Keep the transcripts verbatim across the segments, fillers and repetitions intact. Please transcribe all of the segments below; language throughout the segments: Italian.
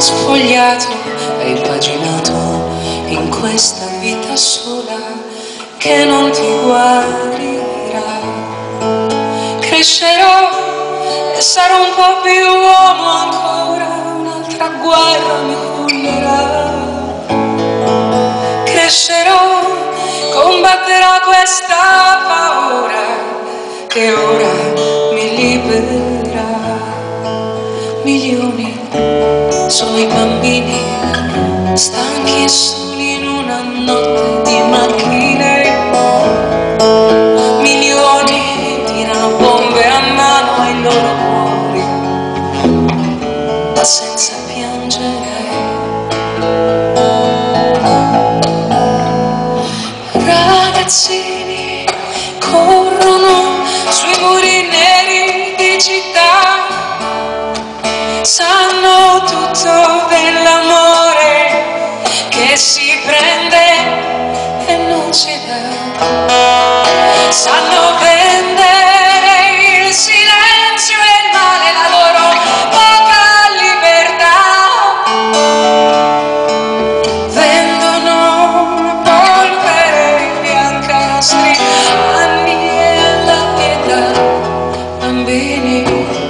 Sfogliato e impaginato in questa vita sola che non ti guarirà. Crescerò e sarò un po' più uomo ancora, un'altra guerra mi cullerà. Crescerò, combatterò questa paura che ora mi libera. Milioni sono i bambini stanchi e soli in una notte di macchine. Milioni tirano bombe a mano ai loro cuori, ma senza piangere. Ragazzini corrono sui muri neri di città, sanno tutto dell'amore che si prende e non si dà, sanno vendere il silenzio e il male, la loro poca libertà. Vendono polvere bianca ai nostri anni e alla pietà. Bambini,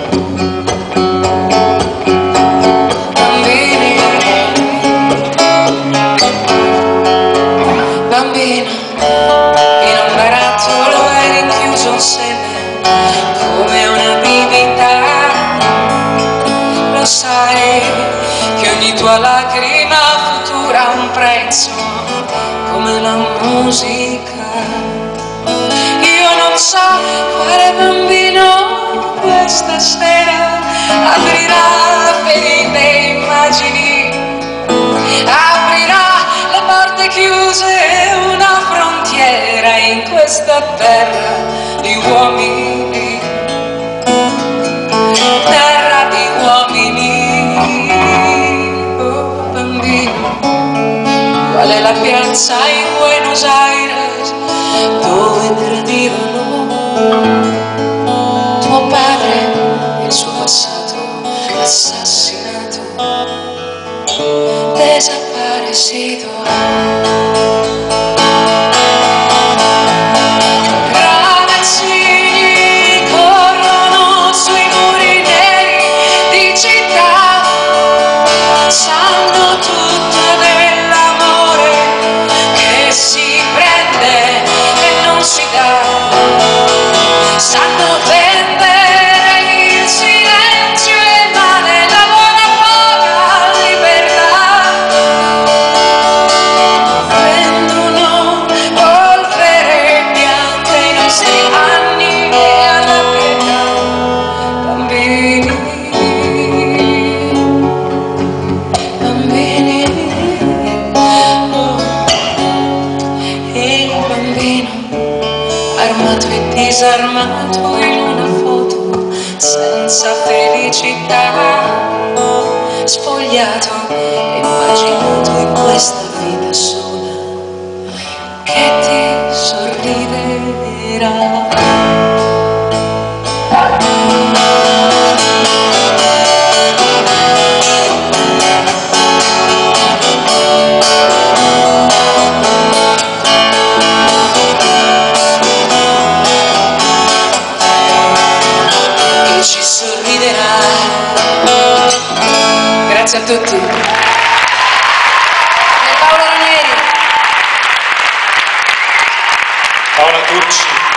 bambino, in un barattolo è rinchiuso un seme come una bibita. Lo sai che ogni tua lacrima futura ha un prezzo come la musica. Io non so quale bambino questa sera aprirà ferite immagini, aprirà le porte chiuse, una frontiera in questa terra di uomini, terra di uomini. Oh bambino, qual è la piazza in Buenos Aires dove tradivano tuo padre e il suo passato assassinato, desaparecido? Ragazzini corrono sui muri neri di città, sanno tutto dell'amore che si prende e non si dà, sanno vendere il silenzio e il male, la loro poca libertà. Vendono polvere bianca ai nostri anni e alla pietà. Bambini, bambini, oh. E il bambino armato e disarmato in una foto senza felicità, sfogliato e impaginato in questa vita sola che ti sorriderà. Ci sorriderà. Grazie a tutti. E Paolo Ranieri. Paola Tucci.